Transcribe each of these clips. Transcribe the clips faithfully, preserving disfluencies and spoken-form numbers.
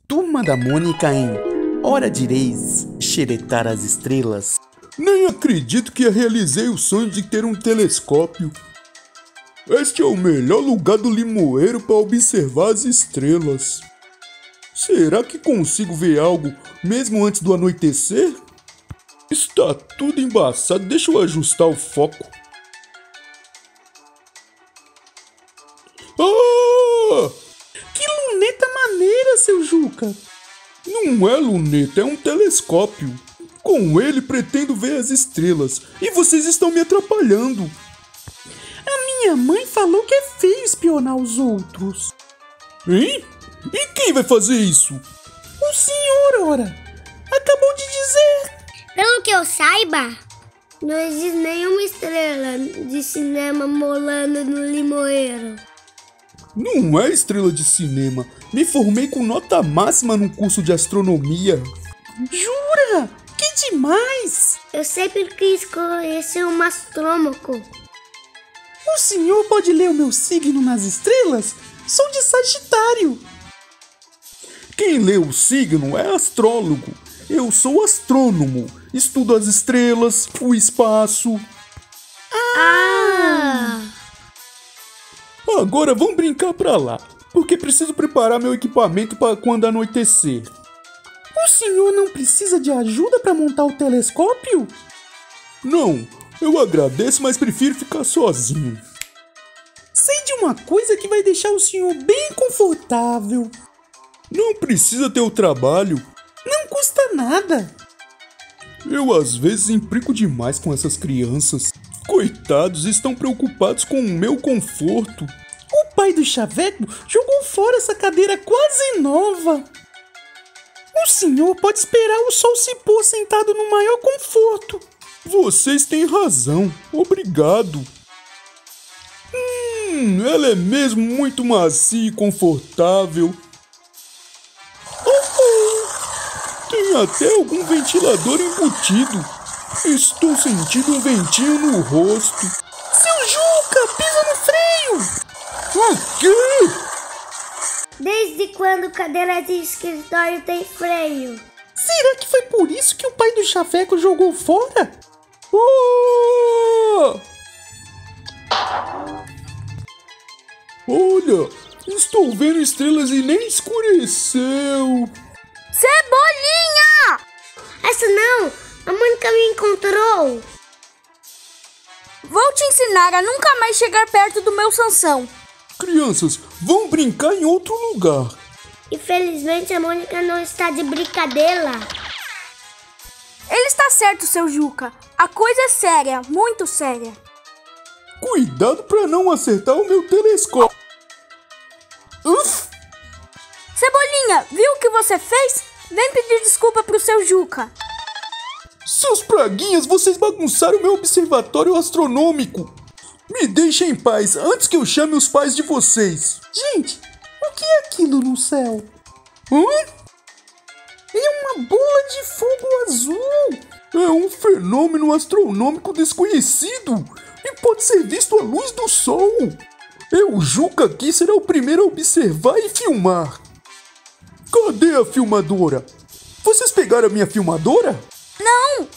Turma da Mônica em Hora de Ireis xeretar as estrelas. Nem acredito que realizei o sonho de ter um telescópio. Este é o melhor lugar do limoeiro para observar as estrelas. Será que consigo ver algo mesmo antes do anoitecer? Está tudo embaçado, deixa eu ajustar o foco. Ah! Que luneta maneira, seu Juca! Não é luneta, é um telescópio. Com ele pretendo ver as estrelas e vocês estão me atrapalhando. A minha mãe falou que é feio espionar os outros. Hein? E quem vai fazer isso? O senhor, ora! Acabou de dizer! Pelo que eu saiba, não existe nenhuma estrela de cinema molando no limoeiro. Não é estrela de cinema. Me formei com nota máxima no curso de astronomia. Jura? Que demais! Eu sempre quis conhecer um astrônomo. O senhor pode ler o meu signo nas estrelas? Sou de Sagitário. Quem lê o signo é astrólogo. Eu sou astrônomo. Estudo as estrelas, o espaço. Ah! Agora vamos brincar pra lá, porque preciso preparar meu equipamento para quando anoitecer. O senhor não precisa de ajuda para montar o telescópio? Não, eu agradeço, mas prefiro ficar sozinho. Sei de uma coisa que vai deixar o senhor bem confortável. Não precisa ter o trabalho. Não custa nada. Eu às vezes implico demais com essas crianças. Coitados, estão preocupados com o meu conforto. O pai do Chaveco jogou fora essa cadeira quase nova. O senhor pode esperar o sol se pôr sentado no maior conforto. Vocês têm razão. Obrigado. Hum, ela é mesmo muito macia e confortável. Oh, oh. Tem até algum ventilador embutido. Estou sentindo um ventinho no rosto. Seu Juca, pisa no freio! O quê? Desde quando cadeira de escritório tem freio? Será que foi por isso que o pai do Chaveco jogou fora? Oh! Olha, estou vendo estrelas e nem escureceu. Cebolinha! Essa não! A Mônica me encontrou! Vou te ensinar a nunca mais chegar perto do meu Sansão. Crianças, vão brincar em outro lugar. Infelizmente a Mônica não está de brincadeira. Ele está certo, seu Juca. A coisa é séria, muito séria. Cuidado para não acertar o meu telescópio. Uf! Cebolinha, viu o que você fez? Vem pedir desculpa pro seu Juca. Seus praguinhas, vocês bagunçaram meu observatório astronômico. Me deixem em paz antes que eu chame os pais de vocês. Gente, o que é aquilo no céu? Hã? É uma bola de fogo azul. É um fenômeno astronômico desconhecido e pode ser visto à luz do sol. Eu, Juca, aqui será o primeiro a observar e filmar. Cadê a filmadora? Vocês pegaram a minha filmadora? Não!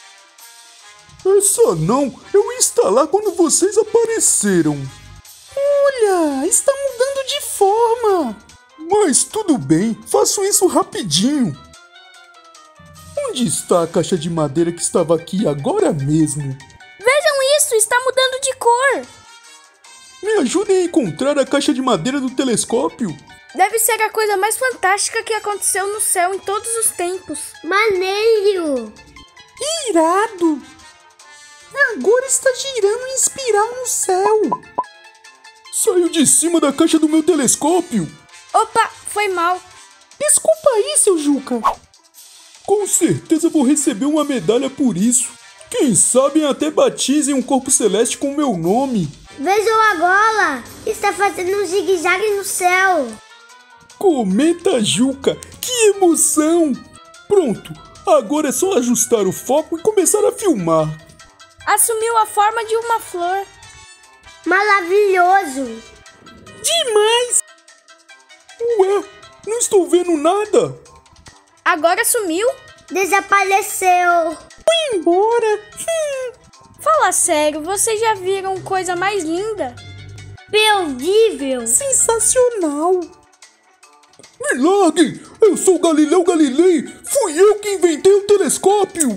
Essa não, eu ia instalar quando vocês apareceram. Olha, está mudando de forma. Mas tudo bem, faço isso rapidinho. Onde está a caixa de madeira que estava aqui agora mesmo? Vejam isso, está mudando de cor. Me ajudem a encontrar a caixa de madeira do telescópio. Deve ser a coisa mais fantástica que aconteceu no céu em todos os tempos. Maneiro! Irado! Agora está girando em espiral no céu. Saiu de cima da caixa do meu telescópio. Opa, foi mal. Desculpa aí, seu Juca. Com certeza vou receber uma medalha por isso. Quem sabe até batizem um corpo celeste com meu nome. Vejam agora! Está fazendo um zigue-zague no céu. Cometa Juca, que emoção! Pronto, agora é só ajustar o foco e começar a filmar. Assumiu a forma de uma flor. Maravilhoso! Demais! Ué, Não estou vendo nada. Agora sumiu? Desapareceu. Foi embora. Hum. Fala sério, vocês já viram coisa mais linda? Perdível. Sensacional. Milagre! Eu sou Galileu Galilei! Fui eu que inventei o telescópio!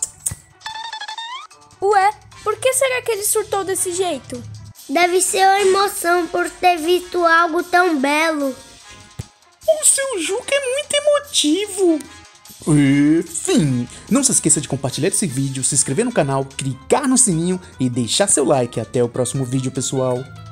Ué, por que será que ele surtou desse jeito? Deve ser a emoção por ter visto algo tão belo. O seu Juca é muito emotivo. Enfim, não se esqueça de compartilhar esse vídeo, se inscrever no canal, clicar no sininho e deixar seu like. Até o próximo vídeo, pessoal.